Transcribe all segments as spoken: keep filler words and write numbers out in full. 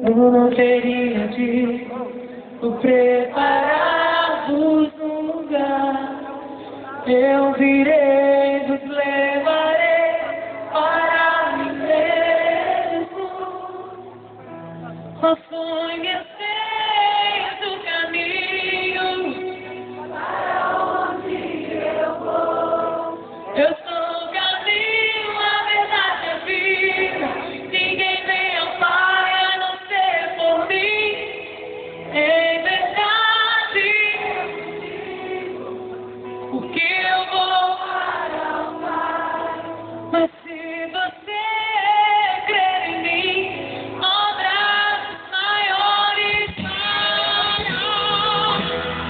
Eu não teria de o preparados num lugar. Eu virei, vos levarei para mim mesmo. Conheceis o caminho para onde eu vou. Eu sou o caminho, a verdade e a vida. Ninguém vem ao Pai a não ser por mim. Em verdade, porque eu vou para o Pai. Mas se você crer em mim, obras maiores farão.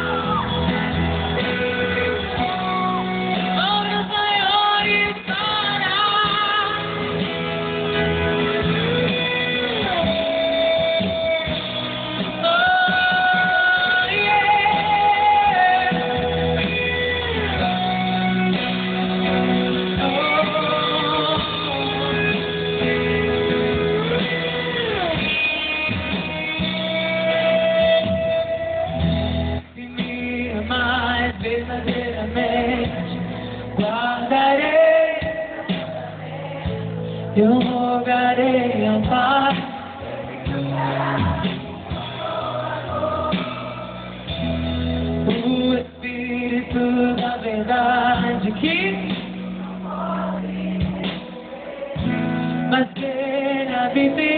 Obras maiores farão. Oh, yeah. Se me amais verdadeiramente, guardarei, eu rogarei ao Pai. O Espírito da verdade que mas ele habita em